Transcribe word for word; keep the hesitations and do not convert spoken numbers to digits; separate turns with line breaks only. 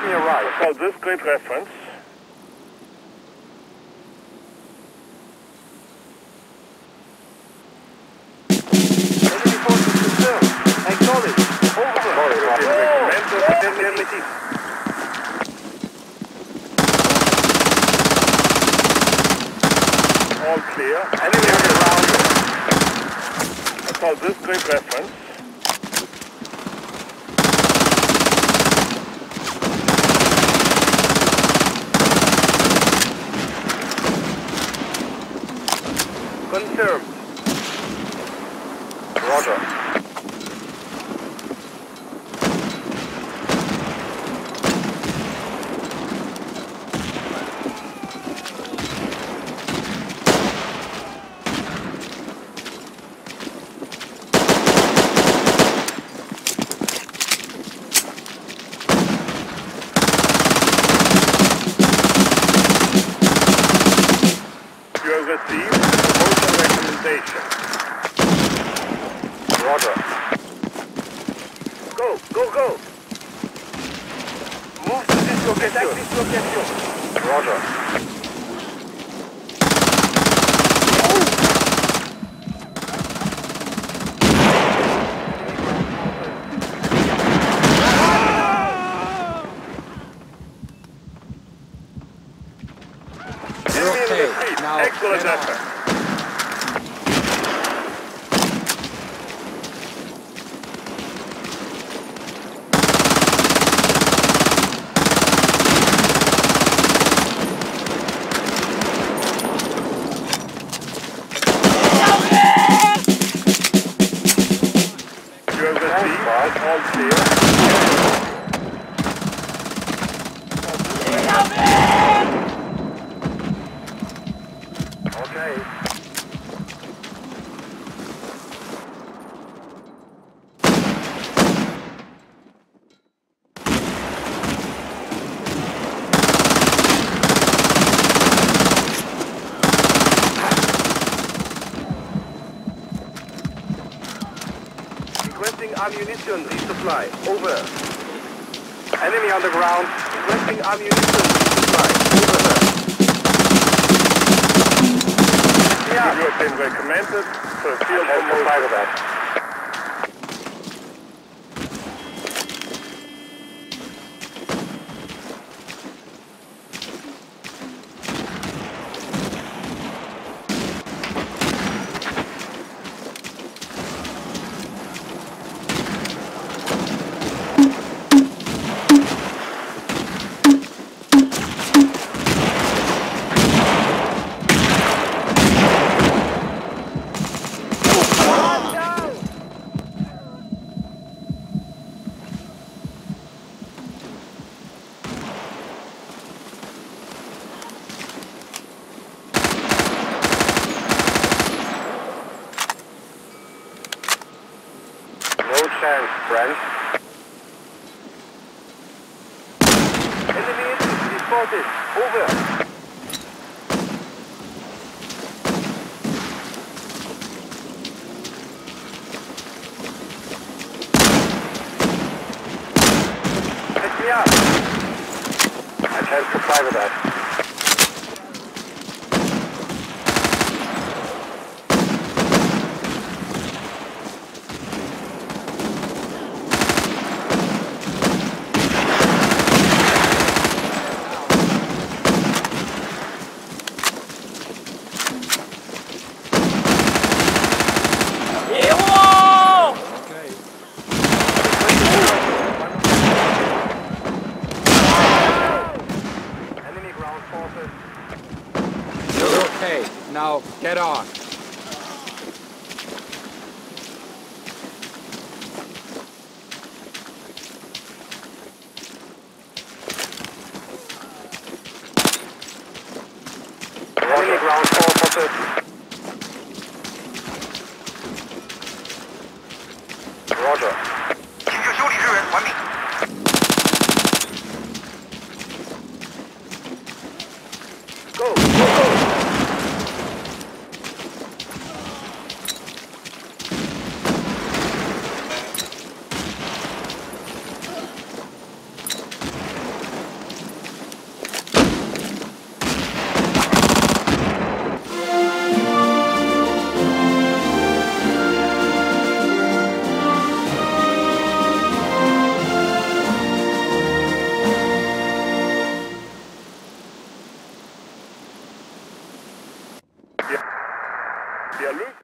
Enemy arrived.
So this great reference.
Enemy forces confirmed. Acknowledged. Over.
Sorry,
Affirmative.
all clear.
Enemy around.
So this great reference.
Confirmed.
Roger. You have received the promotion recommendation. Roger.
Go, go, go. Move to this location. Attack this location.
Roger.
Okay,
now excellent effort. You have received all clear.
Okay. Requesting ammunition resupply. Over. Enemy on the ground. Requesting ammunition resupply. Over. Yeah.
You have been recommended to a field promotion.
Fire that.
No chance, friend.
Enemy infantry spotted. Over. Pick me up.
I can't comply with that.
Enemy ground forces.
You're okay. Now get on.
Enemy ground forces.
Roger.
请就修理人员完毕。
Go, go, go.
Bien, Luke.